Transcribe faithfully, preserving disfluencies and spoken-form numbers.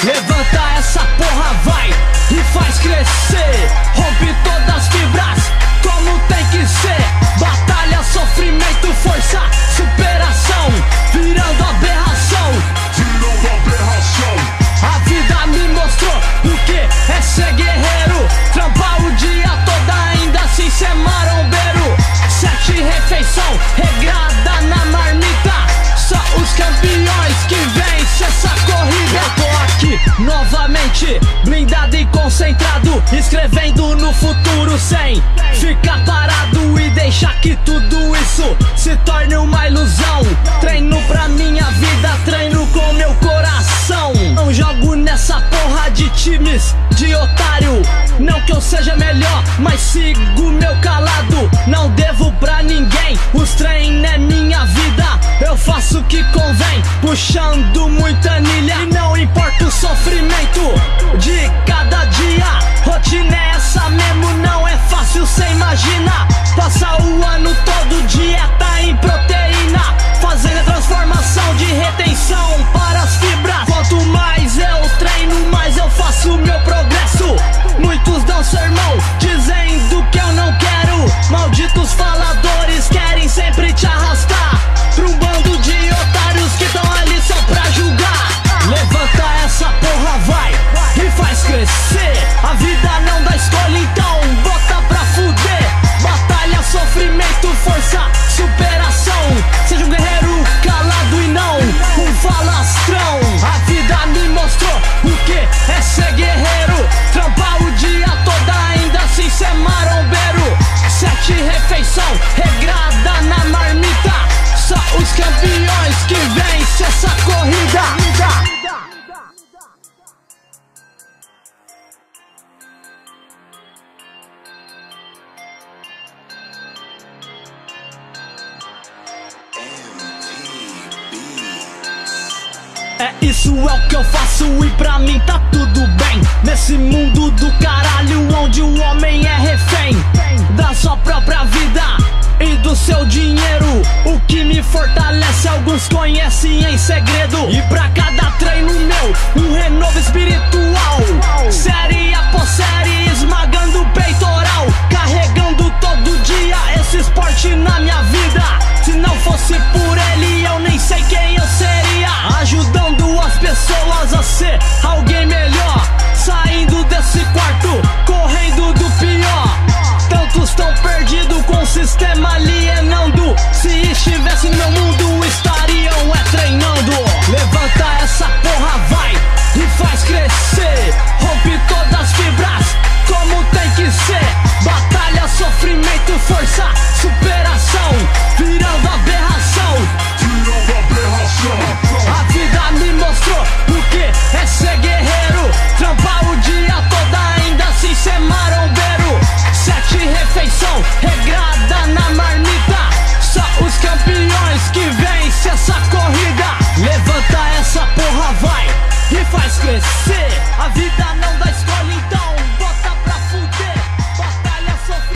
Levanta essa porra, vai, e faz crescer. Rompe todas as fibras, como tem que ser. Batalha, sofrimento, força, superação, virando aberração, virando aberração. A vida me mostrou o que é ser guerreiro. Trampar o dia todo, ainda assim ser marombeiro. Sete refeição, regrada na marmita. Só os campeões que vencem essa corrida. Eu tô aqui novamente, blindado e concentrado, escrevendo no futuro sem ficar parado e deixar que tudo isso se torne uma ilusão. Treino pra minha vida, treino com meu coração. Não jogo nessa porra de times de otário. Não que eu seja melhor, mas sigo meu calado. Não devo pra ninguém, os treinos é minha vida. Eu faço o que convém, puxando muita anilha. E não importa o sofrimento de cada dia. Rotina é essa mesmo, não é fácil, cê imagina. Passa o ano todo, dieta em proteína, fazendo a transformação de retenção para as fibras. Quanto mais eu treino, mais eu faço meu progresso. Muitos dão sermão, dizendo que eu não quero. Malditos faladores querem sempre te arrastar pra um bando de otários que tão ali só pra julgar. Levanta essa porra, vai, e faz crescer. A vida não dá escolha, então bota pra fuder. Batalha, sofrimento, força, superação. Seja um guerreiro calado e não um falastrão. A vida me mostrou o que é ser guerreiro. Trampar o dia todo, ainda assim ser marombeiro. Sete refeição, regrada na marmita. Só os campeões que vencem essa corrida. É isso, é o que eu faço e pra mim tá tudo bem. Nesse mundo do caralho onde o homem é refém da sua própria vida e do seu dinheiro. O que me fortalece alguns conhecem em segredo. E pra cada treino meu, um renovo espiritual. Série após série, esmagando o peitoral. Carregando todo dia esse esporte na minha vida. Se não fosse por ele, eu nem sei quem eu seria. Ajudando as pessoas a ser alguém melhor. Saindo desse quarto, correndo do pior. Tantos estão perdidos com o sistema alienando. Se estivesse no meu mundo, estariam é treinando. Levanta essa porra, vai, e faz crescer. Rompe todas as fibras, como tem que ser. Batalha, sofrimento, força, superação, virando aberração, virando aberração. A vida me mostrou o que é ser guerreiro. Trampar o dia todo, ainda assim ser marombeiro. Sete refeição, regrada na marmita. Só os campeões que vencem essa corrida. Levanta essa porra, vai, e faz crescer. A vida não dá